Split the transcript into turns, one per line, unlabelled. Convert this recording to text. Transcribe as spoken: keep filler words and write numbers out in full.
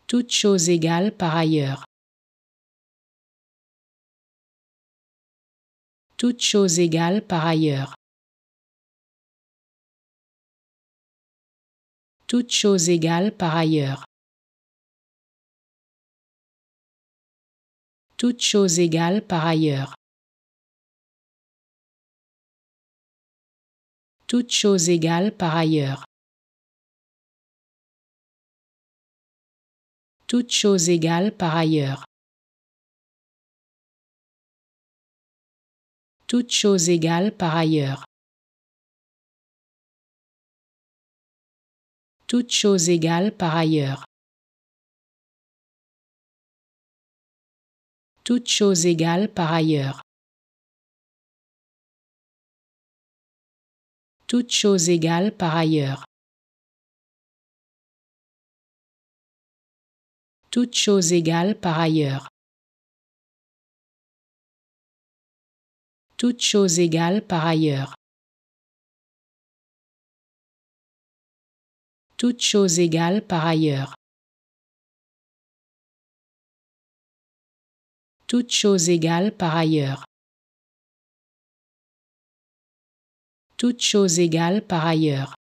Toute chose égale par ailleurs. Toute chose égale par ailleurs. Toute chose égale par ailleurs. Toute chose égale par ailleurs. Toute chose égale par ailleurs. Toute chose égale par ailleurs. Toute chose égale par ailleurs. Toute chose égale par ailleurs. Toute chose égale par ailleurs. Toute chose égale par ailleurs. Toute chose égale par ailleurs. Toute chose égale par ailleurs. Toute chose égale par ailleurs. Toute chose égale par ailleurs. Toute chose égale par ailleurs.